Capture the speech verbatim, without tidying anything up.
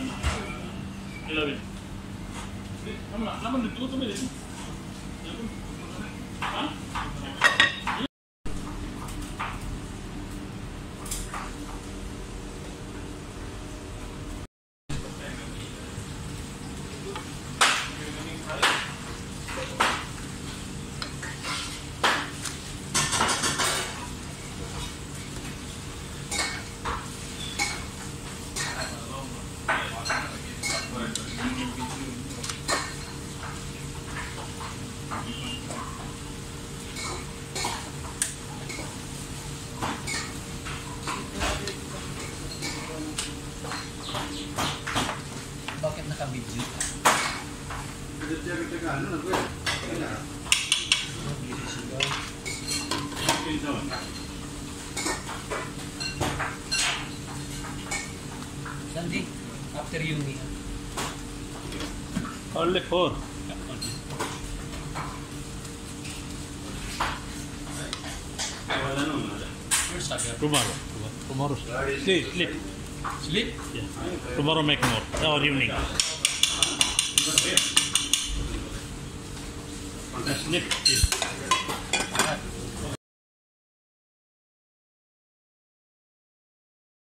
eleven. Naman, naman dito to dito. Ha? Bakit naka-video? Sandy, after uni. Only four. Tomorrow. Tomorrow. Sleep. Sleep. Sleep? Yeah. Tomorrow make more. Or evening. Sleep.